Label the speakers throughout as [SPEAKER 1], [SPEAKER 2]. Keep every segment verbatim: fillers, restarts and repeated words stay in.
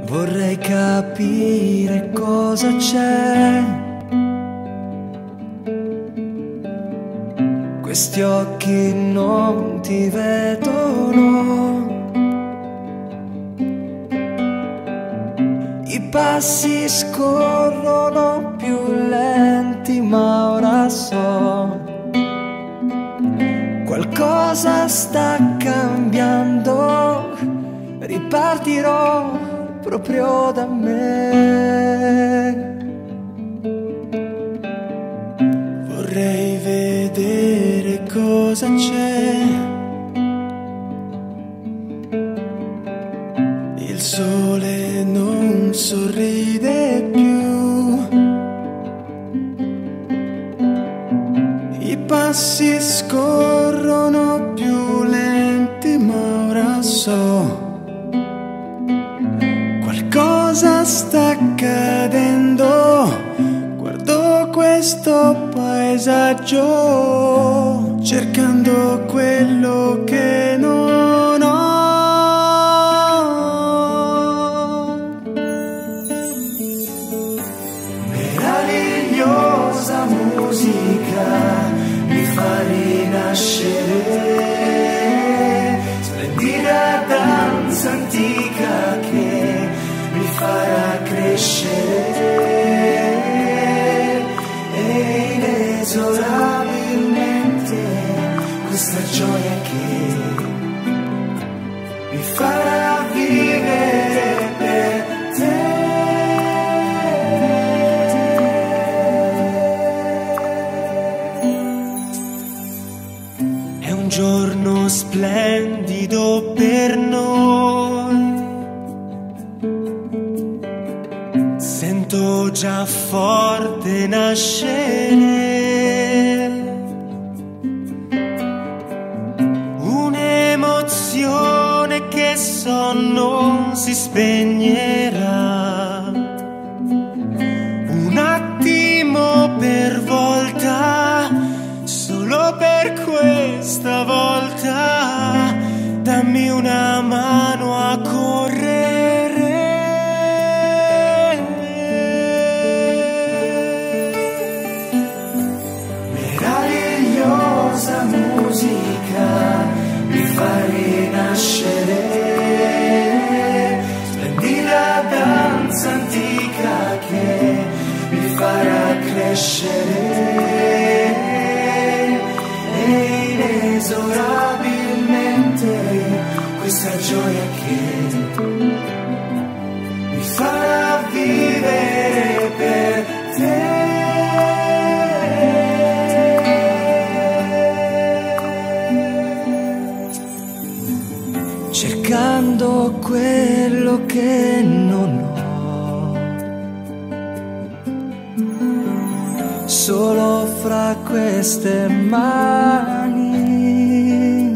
[SPEAKER 1] Vorrei capire cosa c'è. Questi occhi non ti vedono. I passi scorrono più lenti, ma ora so qualcosa sta cambiando. Ripartirò proprio da me. Vorrei vedere cosa c'è. Il sole non sorride più. I passi scorrono più lenti, ma ora so qualcosa sta accadendo. Guardo questo paesaggio cercando quello che non ho. Meravigliosa musica mi fa rinascere, splendida danza antica che mi farà crescere, e inesorabilmente questa gioia che mi farà vivere per te. È un giorno splendido per noi. Sento già forte nascere un'emozione che so non si spegnerà. Un attimo per volta, solo per questa volta, dammi una mano a correre. Meravigliosa musica mi fa rinascere, splendida danza antica che mi farà crescere, e inesorabilmente questa gioia che mi farà vivere per te. Cercando quello che non ho, solo fra queste mani,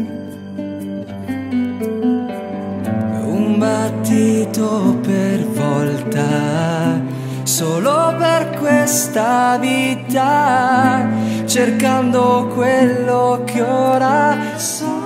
[SPEAKER 1] un battito per volta, solo per questa vita, cercando quello che ora so.